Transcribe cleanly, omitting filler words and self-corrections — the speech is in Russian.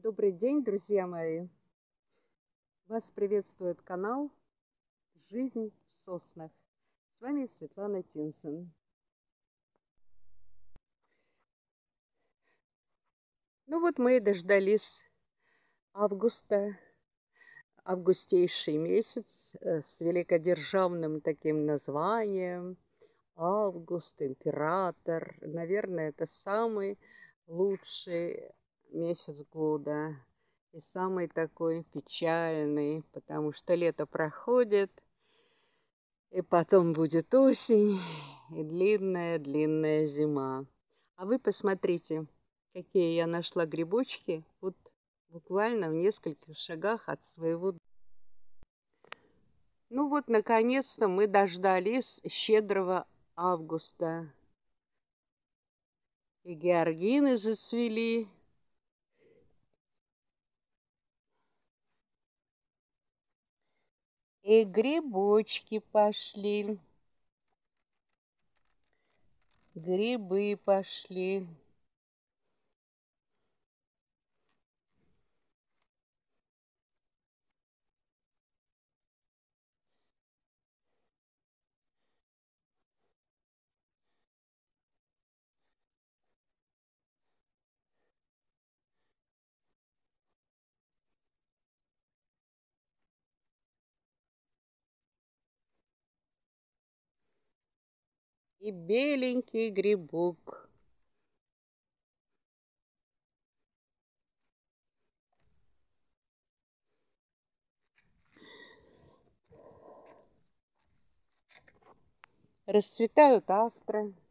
Добрый день, друзья мои! Вас приветствует канал «Жизнь в соснах». С вами Светлана Тинсон. Ну вот мы и дождались августа, августейший месяц с великодержавным таким названием. Август, император. Наверное, это самый лучший месяц года. И самый такой печальный, потому что лето проходит, и потом будет осень, и длинная-длинная зима. А вы посмотрите, какие я нашла грибочки, вот буквально в нескольких шагах от своего дома. Ну вот, наконец-то мы дождались щедрого августа. И георгины зацвели, и грибочки пошли, грибы пошли. И беленький грибок. Расцветают астры.